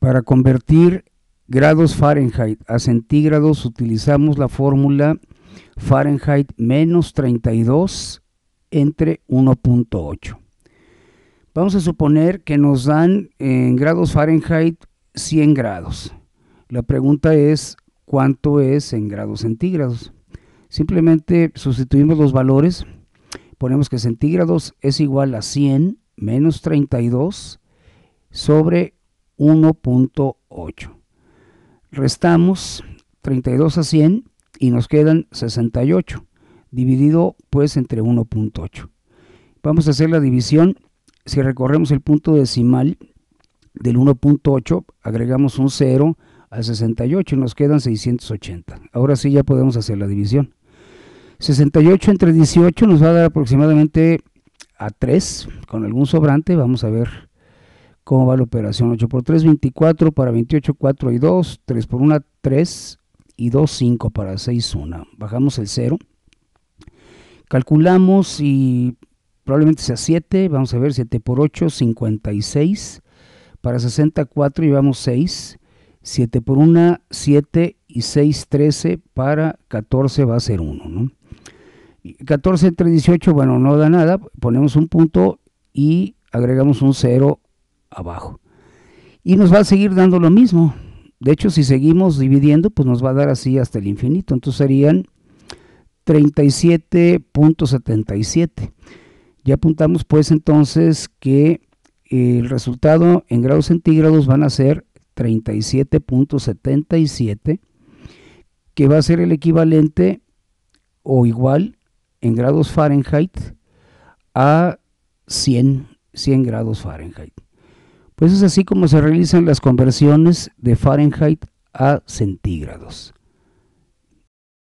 Para convertir grados Fahrenheit a centígrados utilizamos la fórmula Fahrenheit menos 32 entre 1.8. Vamos a suponer que nos dan en grados Fahrenheit 100 grados. La pregunta es, ¿cuánto es en grados centígrados? Simplemente sustituimos los valores, ponemos que centígrados es igual a 100 menos 32 sobre 1.8. Restamos 32 a 100 y nos quedan 68, dividido pues entre 1.8. Vamos a hacer la división. Si recorremos el punto decimal del 1.8, agregamos un 0 al 68 y nos quedan 680. Ahora sí ya podemos hacer la división. 68 entre 18 nos va a dar aproximadamente a 3, con algún sobrante. Vamos a ver cómo va la operación. 8 por 3, 24, para 28, 4 y 2, 3 por 1, 3 y 2, 5, para 6, 1. Bajamos el 0. Calculamos y probablemente sea 7, vamos a ver, 7 por 8, 56, para 64 llevamos 6, 7 por 1, 7 y 6, 13, para 14 va a ser 1, ¿no? 14 entre 18, bueno, no da nada, ponemos un punto y agregamos un 0 abajo. Y nos va a seguir dando lo mismo. De hecho, si seguimos dividiendo, pues nos va a dar así hasta el infinito. Entonces serían 37.77. Ya apuntamos pues entonces que el resultado en grados centígrados van a ser 37.77, que va a ser el equivalente o igual en grados Fahrenheit a 100 grados Fahrenheit. Pues es así como se realizan las conversiones de Fahrenheit a centígrados.